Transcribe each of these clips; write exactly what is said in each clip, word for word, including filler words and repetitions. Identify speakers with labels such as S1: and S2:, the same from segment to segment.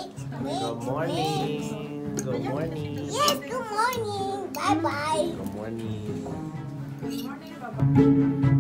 S1: Good morning. Good morning.
S2: Yes, good morning. Bye-bye.
S1: Good morning.
S3: Good morning, bye-bye.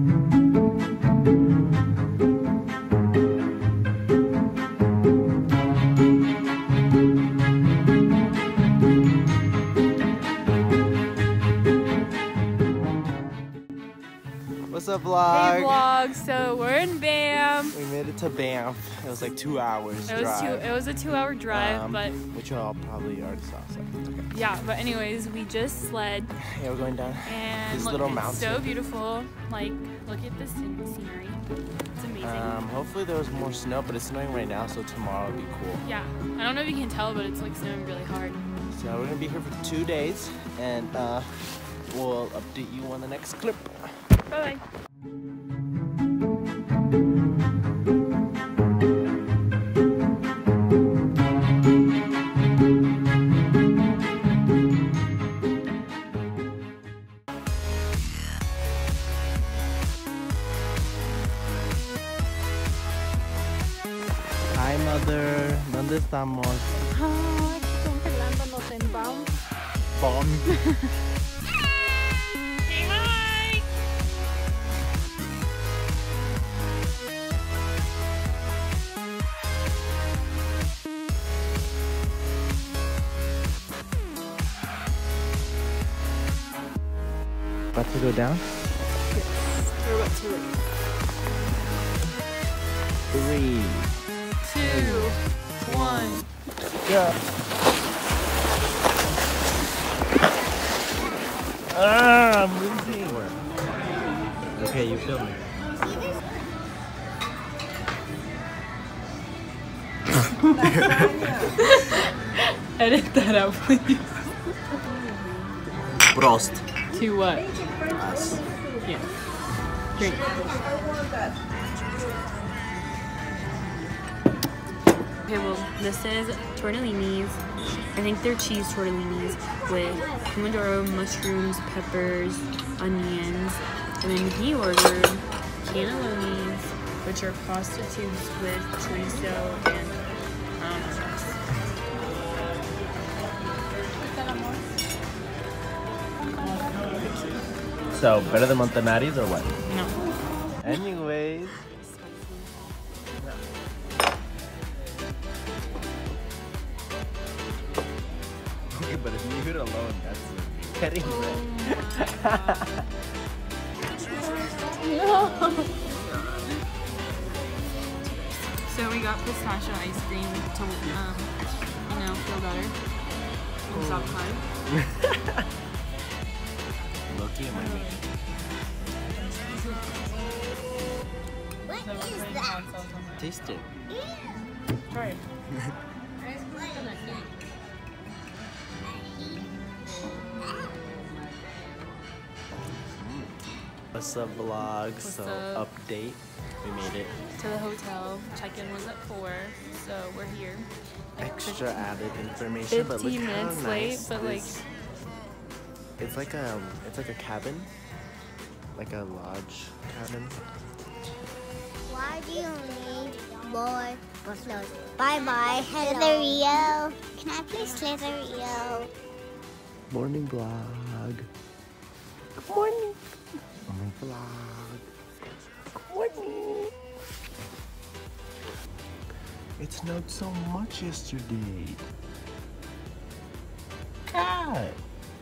S1: What's up, vlog?
S4: Hey vlog, so we're in Banff.
S1: We made it to Banff. It was like two hours
S4: It was
S1: drive.
S4: two. It was a two-hour drive,
S1: um,
S4: but
S1: which you all probably already saw. So. Okay.
S4: yeah. But anyways, we just sled,
S1: Yeah, we're going down
S4: and
S1: this
S4: look,
S1: little
S4: it's
S1: mountain.
S4: so beautiful. Like, look at the scen- scenery. It's amazing.
S1: Um, hopefully there was more snow, but it's snowing right now, so tomorrow will be cool.
S4: Yeah, I don't know if you can tell, but it's like snowing really hard.
S1: So we're gonna be here for two days, and uh, we'll update you on the next clip.
S4: Bye bye.
S1: Hi, mother. ¿Dónde estamos?
S3: Ah, aquí congelándonos en Banff.
S1: Bomb.
S4: Say hi.
S1: About to go down?
S4: We're about to leave.
S1: Three.
S4: Two, one.
S1: Yeah. Ah, I'm losing. Okay, you film me.
S4: Edit that out, please.
S1: Prost.
S4: To what?
S1: Us.
S4: Yeah. Drink. Okay, well, this is tortellinis. I think they're cheese tortellinis with pomodoro, mushrooms, peppers, onions, and then he ordered cannellonis, which are pasta tubes with chorizo and um, sauce.
S1: So, better than Montanari's or what?
S4: No.
S1: Anyways. Okay, but if you leave it alone, that's getting red.
S4: So we got pistachio ice cream to, um, you know, feel better and stop crying.
S1: Loki and my meat.
S2: What is that?
S1: Taste it.
S4: Try it.
S1: What's up, vlog?
S4: What's
S1: so,
S4: up?
S1: update. We made it.
S4: To the hotel. Check-in was at four, so we're here. Like
S1: Extra added information, but look
S4: fifteen
S1: how
S4: minutes
S1: nice
S4: late, but like,
S1: this- it's like a, it's like a cabin, like a lodge cabin.
S2: Why do you need more buffaloes? Bye-bye. Hello. Can I please Slitherio?
S1: Morning vlog. Good morning. Morning vlog. Good morning. It snowed so much yesterday. God.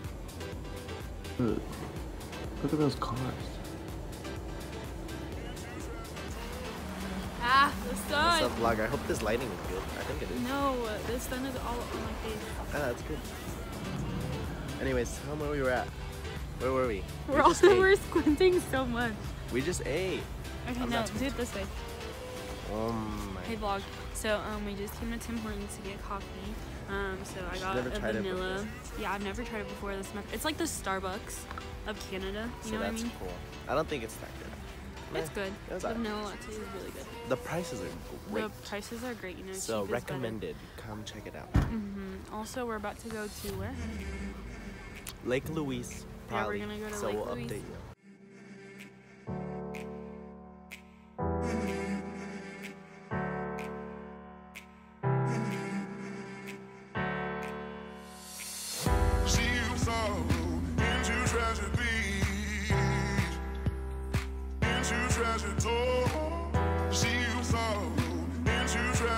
S1: Look, look at those cars.
S4: ah, the
S1: What's
S4: sun.
S1: up, vlog? I hope this lighting is good. I think it is.
S4: No, the sun is all on my face.
S1: Ah, that's good. Anyways, tell them where we were at. Where were we?
S4: We're
S1: we
S4: all
S1: just ate.
S4: we're squinting so much.
S1: We just ate.
S4: Okay,
S1: I'm
S4: no,
S1: not
S4: do it this way.
S1: Oh my.
S4: Hey vlog. So um, we just came to Tim Hortons to get coffee. Um, so I got
S1: never
S4: a
S1: tried it
S4: vanilla. Yeah, I've never tried it before. This my, it's like the Starbucks of Canada. You
S1: So
S4: know what I
S1: that's
S4: mean?
S1: cool. I don't think it's that good.
S4: It's
S1: Eh,
S4: good.
S1: it was
S4: The
S1: alright.
S4: vanilla latte is really good.
S1: The prices are great.
S4: The prices are great. You know,
S1: So
S4: cheap is better.
S1: recommended. Come check it out.
S4: Mm-hmm. Also, we're about to go to where?
S1: Lake Louise.
S4: Yeah, we're
S1: Probably.
S4: gonna go to
S1: so
S4: Lake
S1: we'll
S4: Louise.
S1: update you.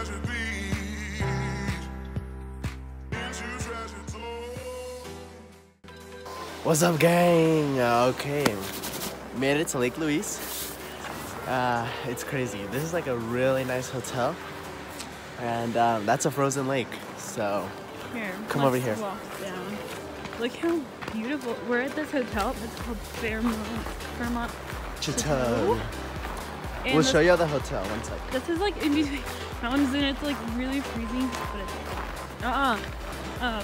S1: What's up, gang? Okay, made it to Lake Louise. Uh, it's crazy. This is like a really nice hotel, and um, that's a frozen lake. So
S4: Here,
S1: come
S4: let's
S1: over here.
S4: Walk down. Look how beautiful. We're at this hotel. It's called Fairmont. Fairmont.
S1: Chateau.
S4: And
S1: We'll
S4: this,
S1: show you the hotel. One sec.
S4: this is like in between mountains, and it's like really freezing. But it's uh uh. Um.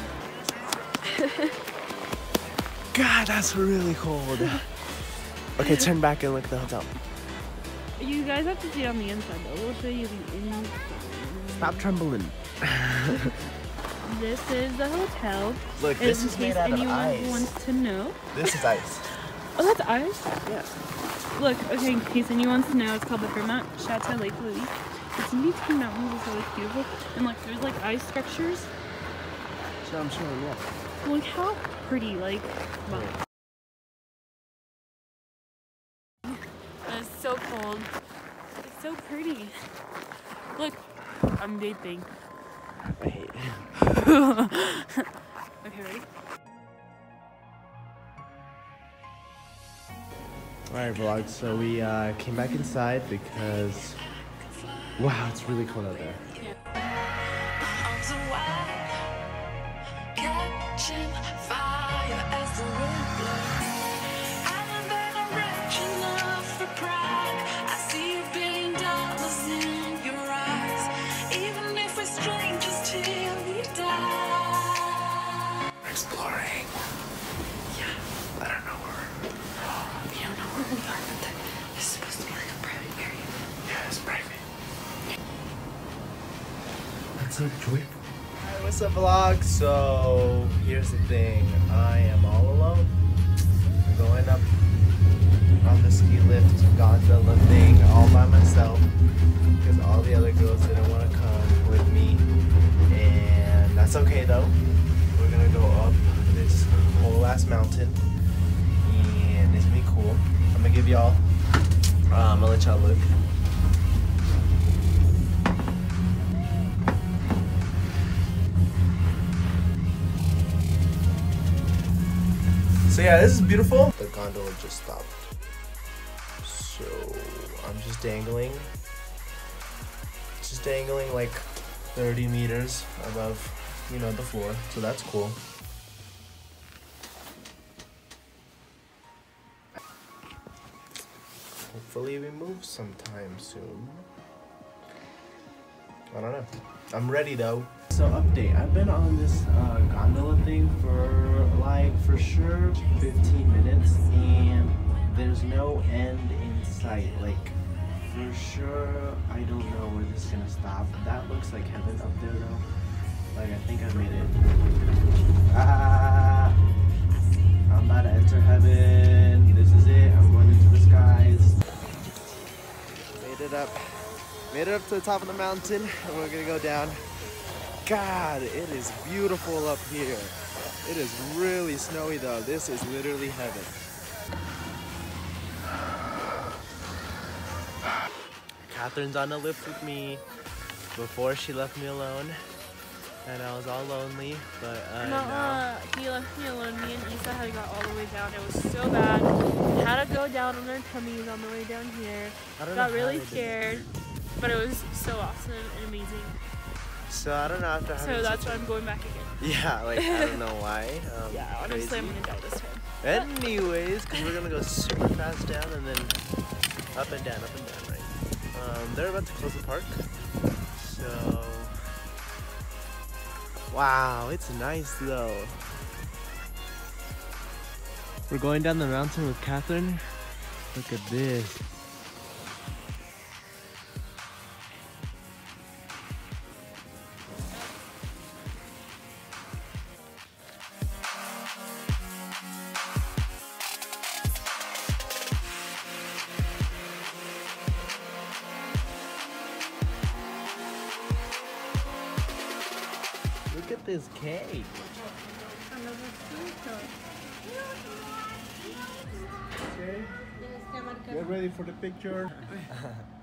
S1: God, that's really cold. Okay, turn back and look at the hotel.
S4: You guys have to see it on the inside though. We'll show you the inside.
S1: Stop trembling.
S4: This is the hotel.
S1: Look,
S4: In
S1: this is
S4: case
S1: made out of
S4: anyone
S1: ice.
S4: wants to know.
S1: This is ice.
S4: Oh, that's ice?
S1: Yeah.
S4: Look, okay, in case anyone wants to know, it's called the Fairmont Chateau Lake Louise. It's in between mountains, it's really beautiful. And like, there's like ice structures.
S1: So I'm showing you.
S4: Look how pretty, like, wow. It's so cold. It's so pretty. Look, I'm vaping.
S1: I hate it.
S4: Okay, ready?
S1: Alright, vlog. So we uh, came back inside because, wow, it's really cold out there.
S5: Catching fire as the wind blows. And then a wretched love for pride. I see a billion dollars in your eyes. Even if we're strangers till we die.
S1: We're exploring. Yeah. I don't know where.
S5: We don't know where we are, but this is supposed to be like a private area.
S1: Yeah, it's private. That's so joyful. Alright, what's up, vlog? So here's the thing. I am all alone. I'm going up on the ski lift gondola thing all by myself because all the other girls didn't want to come with me, and that's okay though. We're gonna go up this whole ass mountain, and it's gonna be cool. I'm gonna give y'all. Um, I'm gonna let y'all look. So yeah, this is beautiful. The gondola just stopped. So I'm just dangling. Just dangling like thirty meters above, you know, the floor. So that's cool. Hopefully we move sometime soon. I don't know. I'm ready though. So update, I've been on this uh, gondola thing for like for sure fifteen minutes, and there's no end in sight. Like for sure I don't know where this is gonna stop. That looks like heaven up there though. Like I think I made it. Ah, I'm about to enter heaven. This is it. I'm going into the skies. Made it up. Made it up to the top of the mountain, and we're gonna go down. God, it is beautiful up here. It is really snowy though. This is literally heaven. Catherine's on the lift with me before she left me alone, and I was all lonely, but uh,
S4: No,
S1: now...
S4: uh, he left me alone. Me and Isa had got all the way down. It was so bad. Had to go down on our tummies on the way down here.
S1: I don't
S4: Got
S1: know how
S4: really
S1: they did
S4: scared, but it was so awesome and amazing.
S1: it. So I don't know after having
S4: So that's
S1: such
S4: why
S1: a-
S4: I'm going back again.
S1: Yeah, like I don't know why. Um,
S4: Yeah, honestly,
S1: crazy.
S4: I'm gonna die this time.
S1: Anyways, because we're gonna go super fast down and then up and down, up and down, right? Um, they're about to close the park, so wow, it's nice though. We're going down the mountain with Catherine. Look at this. Look at this cake. Okay. Get ready for the picture.